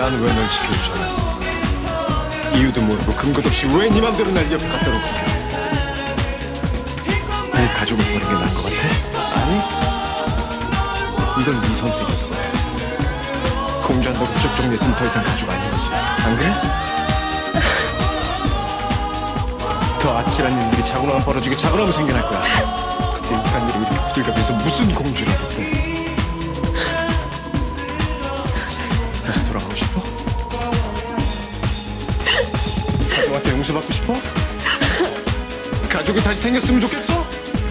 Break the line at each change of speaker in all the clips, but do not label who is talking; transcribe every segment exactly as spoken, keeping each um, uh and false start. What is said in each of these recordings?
난 왜 널 지켜주잖아. 이유도 모르고 근거도 없이 왜 네 맘대로 날 옆에 갖다 놓고. 내 가족을 버리는 게 나은 것 같아? 아니, 이건 네 선택이었어. 공주한다고 부적 정리했으면 더 이상 가족 아닌 거지. 안 그래? 더 아찔한 일들이 자고나면 벌어지고 자고나면 생겨날 거야. 그때 육한 일이 이렇게 호들갑해서 무슨 공주라고 또. 다시 돌아가고 싶어? 가족한테 용서받고 싶어? 가족이 다시 생겼으면 좋겠어?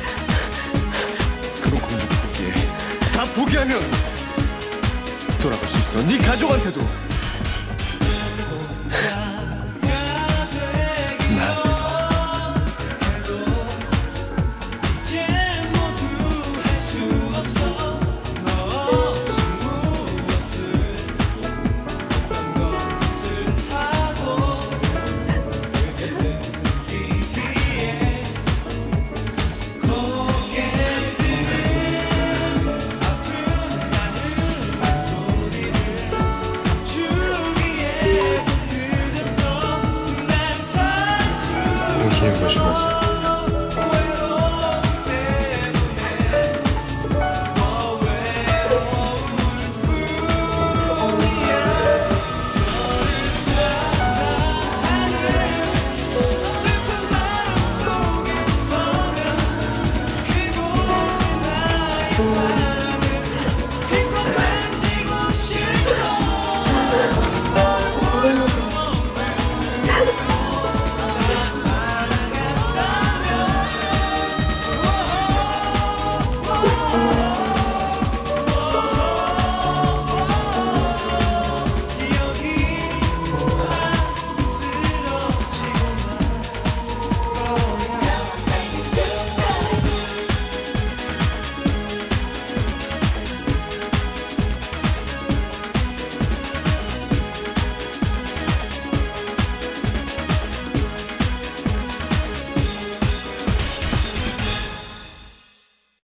그럼 공주 포기해. 다 포기하면 돌아갈 수 있어. 네 가족한테도 나한테도. 공주님 모시고 가세요.